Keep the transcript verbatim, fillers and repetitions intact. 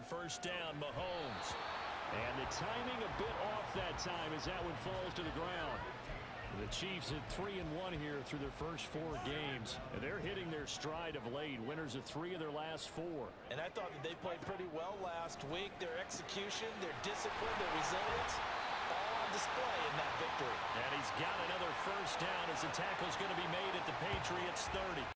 first down, Mahomes. And the timing a bit off that time as that one falls to the ground. The Chiefs at three and one here through their first four games. And they're hitting their stride of late. Winners of three of their last four. And I thought that they played pretty well last week. Their execution, their discipline, their resilience, all on display in that victory. And he's got another first down as the tackle's going to be made at the Patriots thirty.